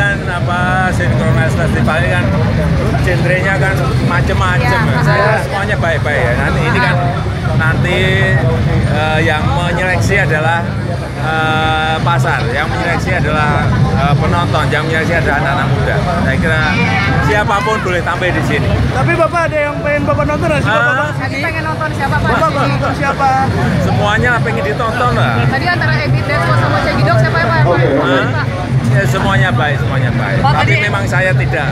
kan Synchronize Festival ini kan genrenya kan macem-macem. Saya semuanya baik-baik ya. Nanti ini kan yang menyeleksi adalah pasar, yang menyeleksi adalah penonton, yang menyeleksi adalah anak-anak muda. Saya kira siapapun boleh tampil di sini. Tapi Bapak ada yang pengen Bapak nonton nggak sih? Tadi pengen nonton siapa Pak? Bapak pengen nonton siapa? Semuanya pengen ditonton lah. Tadi antara Ebit Desko sama Cegidok siapa ya Pak? Ya, semuanya baik. Tapi memang saya tidak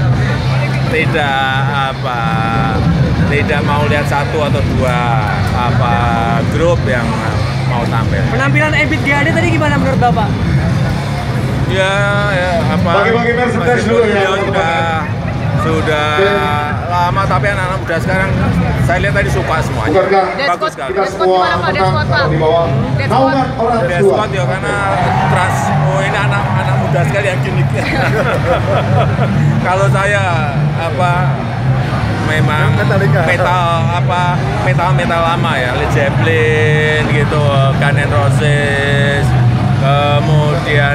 mau lihat satu atau dua grup yang mau tampil. Penampilan Ebit GAD tadi gimana menurut Bapak? Bagi-bagi merchandise dulu ya. Sudah lama, tapi anak-anak muda sekarang saya lihat tadi suka semuanya. Bagus sekali. Kita semua menang di bawah naungan orang tua. Deskot ya karena ini anak muda sekali yang gini. Kalau saya memang metal lama ya, Led Zeppelin gitu, Guns N' Roses, kemudian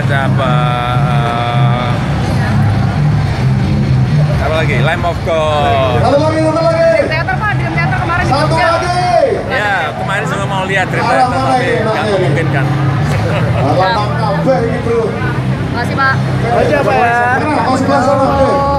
apa lagi, Lamb of God. Satu lagi. Dream Theater Pak, Dream Theater kemarin di Satu Jogja. lagi. Ya, kemarin juga mau lihat Dream Theater, tapi nggak memungkinkan. Lambang kabeh ini bro. Makasih Pak. Aja Pak ya. Sebelah sana.